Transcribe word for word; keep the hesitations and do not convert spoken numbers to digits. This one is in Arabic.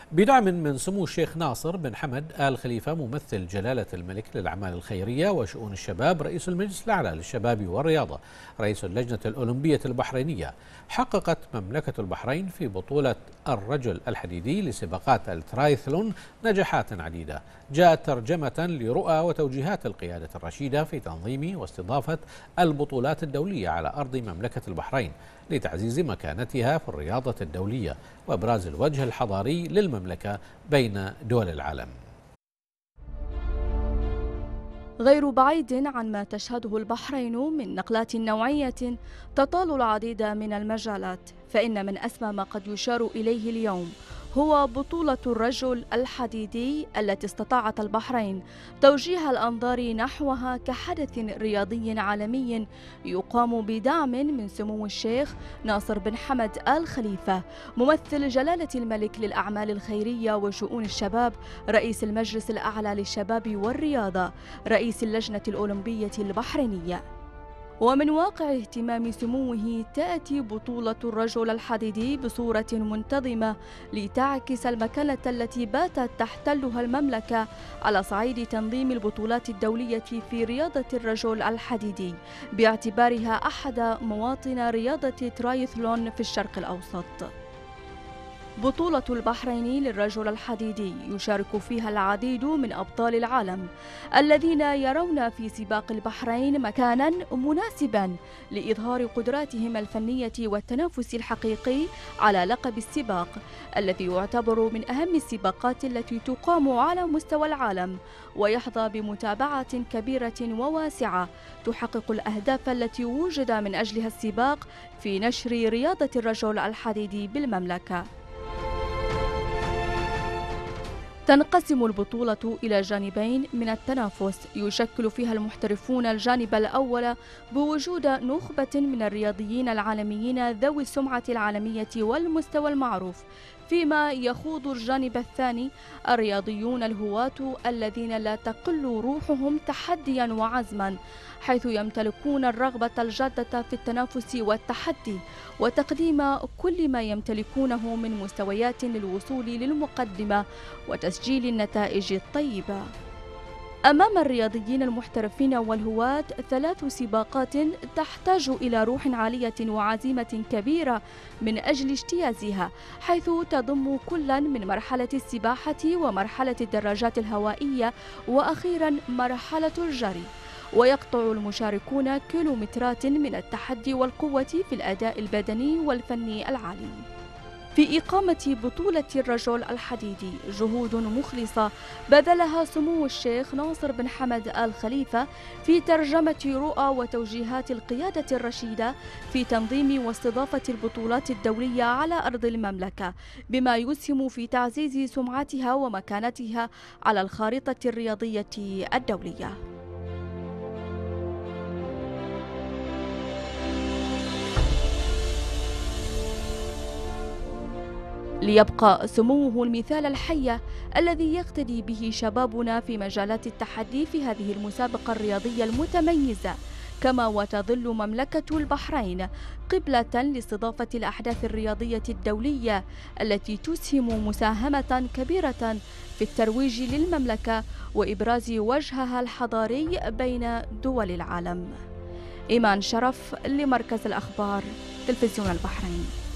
بدعم من سمو الشيخ ناصر بن حمد آل خليفة ممثل جلالة الملك للأعمال الخيرية وشؤون الشباب، رئيس المجلس الأعلى للشباب والرياضة، رئيس اللجنة الأولمبية البحرينية، حققت مملكة البحرين في بطولة الرجل الحديدي لسباقات الترايثلون نجاحات عديدة جاءت ترجمة لرؤى وتوجيهات القيادة الرشيدة في تنظيم واستضافة البطولات الدولية على أرض مملكة البحرين لتعزيز مكانتها في الرياضة الدولية وإبراز الوجه الحضاري للمملكة بين دول العالم. غير بعيد عن ما تشهده البحرين من نقلات نوعية تطال العديد من المجالات، فإن من أسمى ما قد يشار إليه اليوم هو بطولة الرجل الحديدي التي استطاعت البحرين توجيه الأنظار نحوها كحدث رياضي عالمي يقام بدعم من سمو الشيخ ناصر بن حمد آل خليفة ممثل جلالة الملك للأعمال الخيرية وشؤون الشباب، رئيس المجلس الأعلى للشباب والرياضة، رئيس اللجنة الأولمبية البحرينية. ومن واقع اهتمام سموه تأتي بطولة الرجل الحديدي بصورة منتظمة لتعكس المكانة التي باتت تحتلها المملكة على صعيد تنظيم البطولات الدولية في رياضة الرجل الحديدي، باعتبارها أحد مواطن رياضة ترايثلون في الشرق الأوسط. بطولة البحرين للرجل الحديدي يشارك فيها العديد من أبطال العالم الذين يرون في سباق البحرين مكانا مناسبا لإظهار قدراتهم الفنية والتنافس الحقيقي على لقب السباق الذي يعتبر من أهم السباقات التي تقام على مستوى العالم، ويحظى بمتابعة كبيرة وواسعة تحقق الأهداف التي وجد من أجلها السباق في نشر رياضة الرجل الحديدي بالمملكة. تنقسم البطولة إلى جانبين من التنافس يشكل فيها المحترفون الجانب الأول بوجود نخبة من الرياضيين العالميين ذوي السمعة العالمية والمستوى المعروف، فيما يخوض الجانب الثاني الرياضيون الهواة الذين لا تقل روحهم تحديا وعزما، حيث يمتلكون الرغبة الجادة في التنافس والتحدي وتقديم كل ما يمتلكونه من مستويات للوصول للمقدمة وتسجيل النتائج الطيبة. أمام الرياضيين المحترفين والهواة ثلاث سباقات تحتاج إلى روح عالية وعزيمة كبيرة من أجل اجتيازها، حيث تضم كلا من مرحلة السباحة ومرحلة الدراجات الهوائية وأخيرا مرحلة الجري، ويقطع المشاركون كيلومترات من التحدي والقوة في الأداء البدني والفني العالي. في إقامة بطولة الرجل الحديدي جهود مخلصة بذلها سمو الشيخ ناصر بن حمد آل خليفة في ترجمة رؤى وتوجيهات القيادة الرشيدة في تنظيم واستضافة البطولات الدولية على أرض المملكة، بما يسهم في تعزيز سمعتها ومكانتها على الخارطة الرياضية الدولية. ليبقى سموه المثال الحي الذي يقتدي به شبابنا في مجالات التحدي في هذه المسابقة الرياضية المتميزة، كما وتظل مملكة البحرين قبلة لاستضافة الأحداث الرياضية الدولية التي تسهم مساهمة كبيرة في الترويج للمملكة وإبراز وجهها الحضاري بين دول العالم. إيمان شرف لمركز الأخبار تلفزيون البحرين.